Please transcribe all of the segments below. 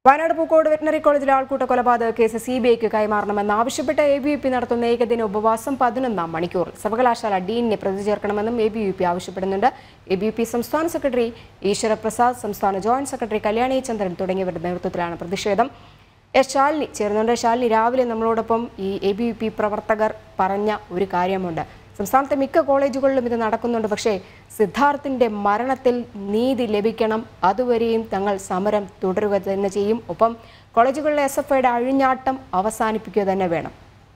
Wayanad Pookode veterinary കോളേജിലെ ആൾക്കൂട്ട കൊലപാതക കേസ് സിബിഐക്ക് കൈമാറണമെന്നാവശ്യപ്പെട്ട് എബിവിപി നടത്തുന്ന ഏകദിന ഉപവാസം 11-ാം മണിക്കൂർ. സർവകലാശാല ഡീനിനെ പ്രതി ചേർക്കണമെന്നും എബിവിപി ആവശ്യപ്പെടുന്നുണ്ട്. എബിവിപി സംസ്ഥാന സെക്രട്ടറി ഈശ്വരപ്രസാദ്, സംസ്ഥാന ജോയിന്റ് സെക്രട്ടറി കല്യാണി ചന്ദ്രൻ തുടങ്ങിയവരുടെ നേതൃത്വത്തിലാണ് പ്രതിഷേധം. ശാലിനി ചേർന്നുണ്ട്. ശാലിനി, രാവിലെ നമ്മളോടൊപ്പം ഈ എബിവിപി പ്രവർത്തകർ പറഞ്ഞ ഒരു കാര്യമുണ്ട്. സംസ്ഥാനത്തെ മിക്ക കോളേജുകളിലും ഇത് നടക്കുന്നുണ്ട്. പക്ഷേ സിദ്ധാർത്ഥിന്റെ മരണത്തിൽ നീതി ലഭിക്കണം, അതുവരെയും തങ്ങൾ സമരം തുടരുക തന്നെ ചെയ്യും. ഒപ്പം കോളേജുകളിലെ SFIയുടെ അഴിഞ്ഞാട്ടം അവസാനിപ്പിക്കുക തന്നെ വേണം.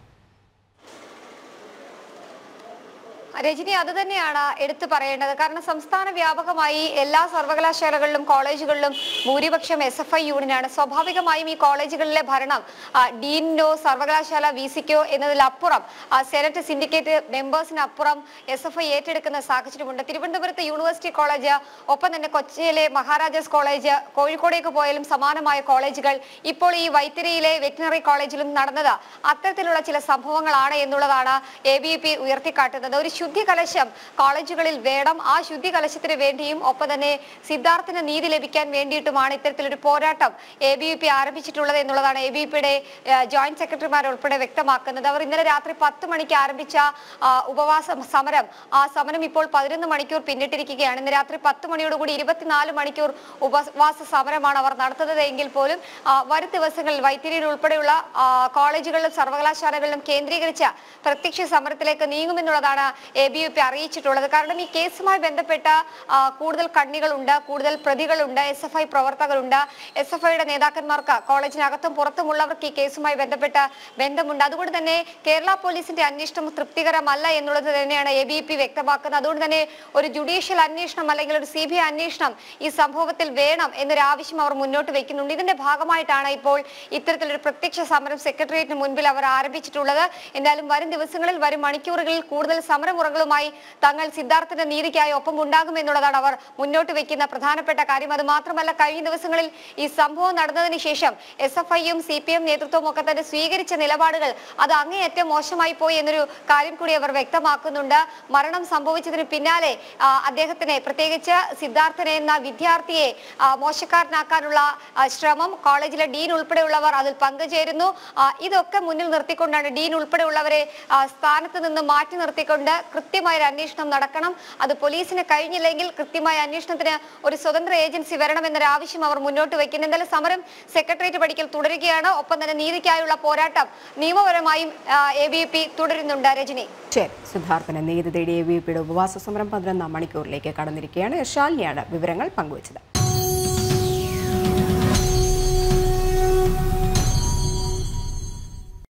രജനി, അത് തന്നെയാണ് എടുത്തു പറയേണ്ടത്. കാരണം സംസ്ഥാന വ്യാപകമായി എല്ലാ സർവകലാശാലകളിലും കോളേജുകളിലും ഭൂരിപക്ഷം SFI യൂണിയനാണ്. സ്വാഭാവികമായും ഈ കോളേജുകളിലെ ഭരണം ഡീനോ സർവകലാശാല VCക്കോ എന്നതിലപ്പുറം സെനറ്റ് സിൻഡിക്കേറ്റ് മെമ്പേഴ്സിനപ്പുറം SFI ഏറ്റെടുക്കുന്ന സാഹചര്യമുണ്ട്. തിരുവനന്തപുരത്ത് യൂണിവേഴ്സിറ്റി കോളേജ്, ഒപ്പം തന്നെ കൊച്ചിയിലെ മഹാരാജാസ് കോളേജ്, കോഴിക്കോടേക്ക് പോയാലും സമാനമായ കോളേജുകൾ, ഇപ്പോൾ ഈ വൈത്തിരിയിലെ വെറ്റിനറി കോളേജിലും നടന്നത് അത്തരത്തിലുള്ള ചില സംഭവങ്ങളാണ് എന്നുള്ളതാണ് ABVP ഉയർത്തിക്കാട്ടുന്നത്. ഒരു ശുദ്ധി കലശം കോളേജുകളിൽ വേണം. ആ ശുദ്ധി കലശത്തിന് വേണ്ടിയും ഒപ്പം തന്നെ സിദ്ധാർത്ഥിന് നീതി ലഭിക്കാൻ വേണ്ടിയിട്ടുമാണ് ഇത്തരത്തിലൊരു പോരാട്ടം ABVP ആരംഭിച്ചിട്ടുള്ളത് എന്നുള്ളതാണ് ABVPയുടെ ജോയിന്റ് സെക്രട്ടറിമാർ ഉൾപ്പെടെ വ്യക്തമാക്കുന്നത്. അവർ ഇന്നലെ രാത്രി 10 മണിക്ക് ആരംഭിച്ച ഉപവാസ സമരം, ആ സമരം ഇപ്പോൾ 11 മണിക്കൂർ പിന്നിട്ടിരിക്കുകയാണ്. ഇന്ന് രാത്രി 10 മണിയോടുകൂടി 24 മണിക്കൂർ ഉപവാസ സമരമാണ് അവർ നടത്തുന്നത് എങ്കിൽ പോലും വരും ദിവസങ്ങളിൽ വൈത്തിരിയിൽ ഉൾപ്പെടെയുള്ള കോളേജുകളിലും സർവകലാശാലകളിലും കേന്ദ്രീകരിച്ച പ്രത്യക്ഷ സമരത്തിലേക്ക് നീങ്ങുമെന്നുള്ളതാണ് ABVP അറിയിച്ചിട്ടുള്ളത്. കാരണം ഈ കേസുമായി ബന്ധപ്പെട്ട കൂടുതൽ കണ്ണികളുണ്ട്, കൂടുതൽ പ്രതികളുണ്ട്, SFI പ്രവർത്തകരുണ്ട്, SFIയുടെ നേതാക്കന്മാർക്ക് കോളേജിനകത്തും പുറത്തുമുള്ളവർക്ക് ഈ കേസുമായി ബന്ധപ്പെട്ട ബന്ധമുണ്ട്. അതുകൊണ്ട് തന്നെ കേരള പോലീസിന്റെ അന്വേഷണം തൃപ്തികരമല്ല എന്നുള്ളത് തന്നെയാണ് ABVP വ്യക്തമാക്കുന്നത്. അതുകൊണ്ട് തന്നെ ഒരു ജുഡീഷ്യൽ അന്വേഷണം അല്ലെങ്കിൽ ഒരു CBI അന്വേഷണം ഈ സംഭവത്തിൽ വേണം എന്നൊരു ആവശ്യം അവർ മുന്നോട്ട് വെക്കുന്നുണ്ട്. ഇതിന്റെ ഭാഗമായിട്ടാണ് ഇപ്പോൾ ഇത്തരത്തിലൊരു പ്രത്യക്ഷ സമരം സെക്രട്ടേറിയറ്റിന് മുൻപിൽ അവർ ആരംഭിച്ചിട്ടുള്ളത്. എന്തായാലും വരും ദിവസങ്ങളിൽ, വരും മണിക്കൂറുകളിൽ കൂടുതൽ സമരമുറകളുമായി തങ്ങൾ സിദ്ധാർത്ഥിന്റെ നീതിക്കായി ഒപ്പം ഉണ്ടാകുമെന്നുള്ളതാണ് അവർ മുന്നോട്ട് വെക്കുന്ന പ്രധാനപ്പെട്ട കാര്യം. അത് മാത്രമല്ല, കഴിഞ്ഞ ദിവസങ്ങളിൽ ഈ സംഭവം നടന്നതിന് ശേഷം SFIയും CPM നേതൃത്വവും ഒക്കെ തന്നെ സ്വീകരിച്ച നിലപാടുകൾ അത് അങ്ങേയറ്റം മോശമായി പോയി എന്നൊരു കാര്യം കൂടി അവർ വ്യക്തമാക്കുന്നുണ്ട്. മരണം സംഭവിച്ചതിന് പിന്നാലെ അദ്ദേഹത്തിനെ, പ്രത്യേകിച്ച് സിദ്ധാർത്ഥിനെ എന്ന വിദ്യാർത്ഥിയെ മോശക്കാരനാക്കാനുള്ള ശ്രമം കോളേജിലെ ഡീൻ ഉൾപ്പെടെയുള്ളവർ അതിൽ പങ്കുചേരുന്നു. ഇതൊക്കെ മുന്നിൽ നിർത്തിക്കൊണ്ടാണ് ഡീൻ ഉൾപ്പെടെയുള്ളവരെ സ്ഥാനത്ത് നിന്ന് മാറ്റി നിർത്തിക്കൊണ്ട് കൃത്യമായ ഒരു അന്വേഷണം നടക്കണം. അത് പോലീസിന് കഴിഞ്ഞില്ലെങ്കിൽ കൃത്യമായ അന്വേഷണത്തിന് ഒരു സ്വതന്ത്ര ഏജൻസി വരണമെന്നൊരു ആവശ്യം അവർ മുന്നോട്ട് വയ്ക്കുന്നു. എന്തായാലും സമരം സെക്രട്ടേറിയറ്റ് പടിക്കൽ തുടരുകയാണ്. ഒപ്പം തന്നെ നീതിക്കായുള്ള പോരാട്ടം നിയമപരമായും ABVP തുടരുന്നുണ്ട്. രജനി, സിദ്ധാർത്ഥിന് നീതി തേടി ABVPയുടെ ഉപവാസ സമരം 11-ാം മണിക്കൂറിലേക്ക് കടന്നിരിക്കുകയാണ്. ശാലിനിയാണ് വിവരങ്ങൾ പങ്കുവച്ചത്.